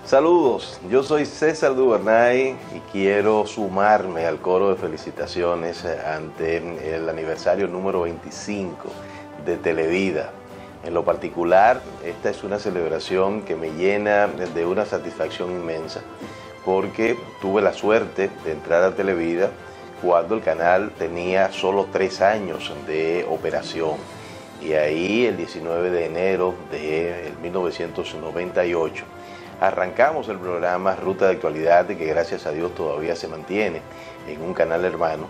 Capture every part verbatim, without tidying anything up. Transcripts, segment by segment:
Saludos, yo soy César Duvernay y quiero sumarme al coro de felicitaciones ante el aniversario número veinticinco de Televida. En lo particular, esta es una celebración que me llena de una satisfacción inmensa porque tuve la suerte de entrar a Televida cuando el canal tenía solo tres años de operación. Y ahí, el diecinueve de enero de mil novecientos noventa y ocho, arrancamos el programa Ruta de Actualidad, que gracias a Dios todavía se mantiene en un canal hermano,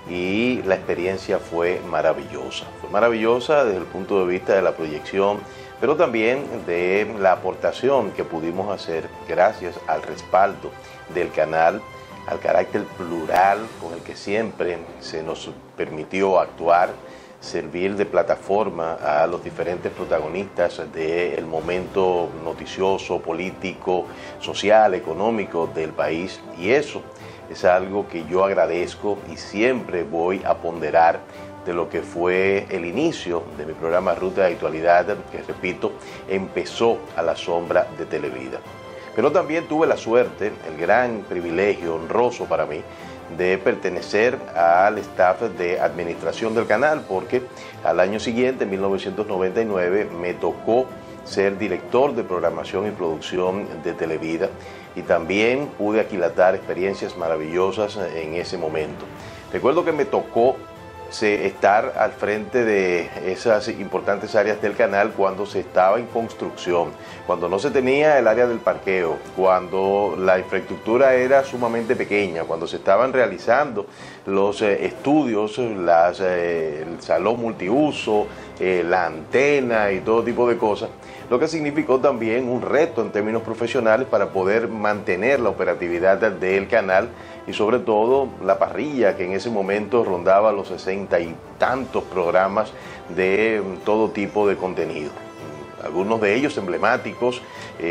y la experiencia fue maravillosa. Fue maravillosa desde el punto de vista de la proyección, pero también de la aportación que pudimos hacer gracias al respaldo del canal, al carácter plural con el que siempre se nos permitió actuar, servir de plataforma a los diferentes protagonistas del momento noticioso, político, social, económico del país. Y eso es algo que yo agradezco y siempre voy a ponderar de lo que fue el inicio de mi programa Ruta de Actualidad, que repito, empezó a la sombra de Televida. Pero también tuve la suerte, el gran privilegio honroso para mí, de pertenecer al staff de administración del canal, porque al año siguiente, en mil novecientos noventa y nueve, me tocó ser director de programación y producción de Televida, y también pude aquilatar experiencias maravillosas en ese momento. Recuerdo que me tocó estar al frente de esas importantes áreas del canal cuando se estaba en construcción, cuando no se tenía el área del parqueo, cuando la infraestructura era sumamente pequeña, cuando se estaban realizando los eh, estudios, las, eh, el salón multiuso, eh, la antena y todo tipo de cosas, lo que significó también un reto en términos profesionales para poder mantener la operatividad del canal y sobre todo la parrilla, que en ese momento rondaba los sesenta y tantos programas de todo tipo de contenido. Algunos de ellos emblemáticos,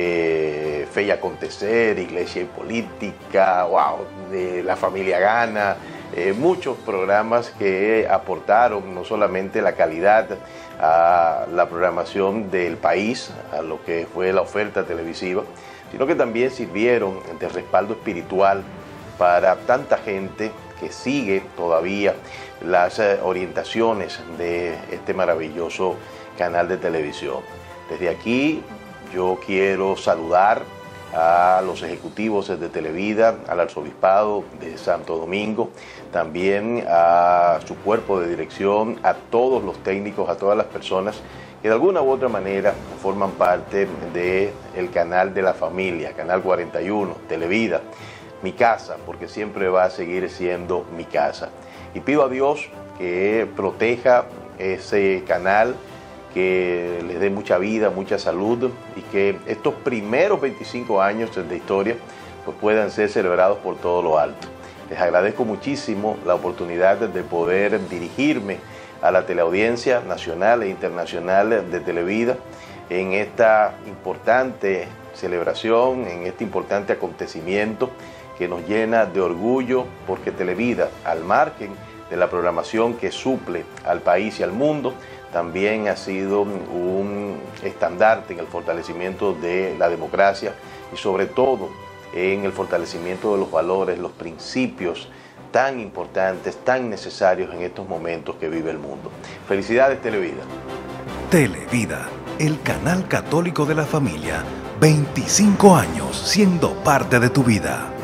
eh, Fe y Acontecer, Iglesia y Política, wow, de La Familia Gana, eh, muchos programas que aportaron no solamente la calidad a la programación del país, a lo que fue la oferta televisiva, sino que también sirvieron de respaldo espiritual para tanta gente que sigue todavía las orientaciones de este maravilloso canal de televisión. Desde aquí yo quiero saludar a los ejecutivos de Televida, al arzobispado de Santo Domingo, también a su cuerpo de dirección, a todos los técnicos, a todas las personas que de alguna u otra manera forman parte del canal de la familia, Canal cuarenta y uno, Televida, mi casa, porque siempre va a seguir siendo mi casa. Y pido a Dios que proteja ese canal, que les dé mucha vida, mucha salud y que estos primeros veinticinco años de historia pues puedan ser celebrados por todo lo alto. Les agradezco muchísimo la oportunidad de poder dirigirme a la teleaudiencia nacional e internacional de Televida en esta importante celebración, en este importante acontecimiento que nos llena de orgullo, porque Televida, al margen de la programación que suple al país y al mundo, también ha sido un estandarte en el fortalecimiento de la democracia y sobre todo en el fortalecimiento de los valores, los principios tan importantes, tan necesarios en estos momentos que vive el mundo. Felicidades, Televida. Televida, el canal católico de la familia, veinticinco años siendo parte de tu vida.